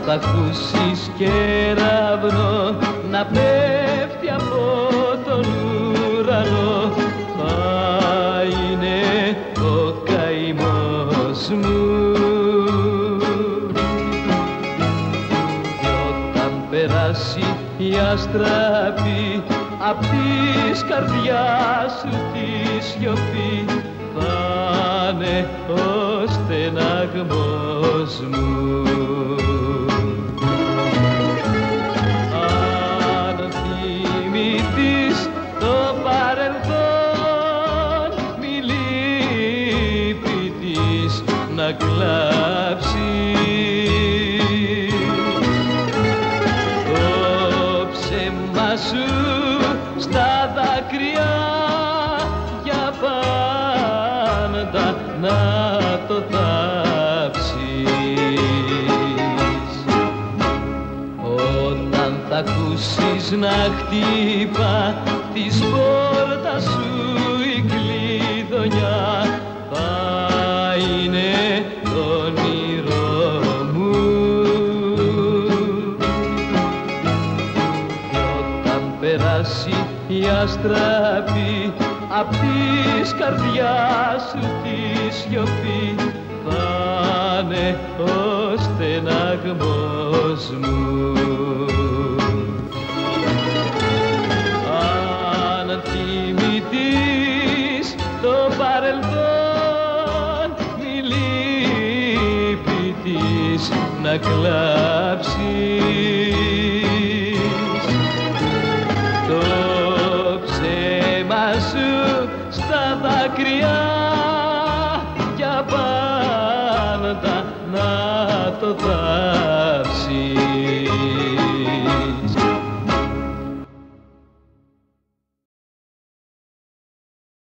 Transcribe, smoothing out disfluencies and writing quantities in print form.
θα ακούσεις κεραυνό να πέφτει από τον ουρανό, θα είναι ο καημός μου. Κι όταν περάσει η αστραπή απ' της καρδιάς σου τη σιωπή, θα είναι ο στεναγμός μου. Αν θυμηθείς το παρελθόν, μη λείπει της να κλάψεις. Το ψέμα σου στα δάκρυα για πάντα να το θάψεις. Όταν θα ακούσεις να χτύπα της πόρτας σου η κλειδονιά, θα είναι το όνειρό μου. Κι όταν περάσει η αστραπή απ' της καρδιάς σου τη σιωπή, θα είναι ο στεναγμός μου. Αν θυμηθείς το παρελθόν, μη λείπει της να κλάψεις. Το ψέμα σου στα δάκρυα για πάντα να το θάψεις.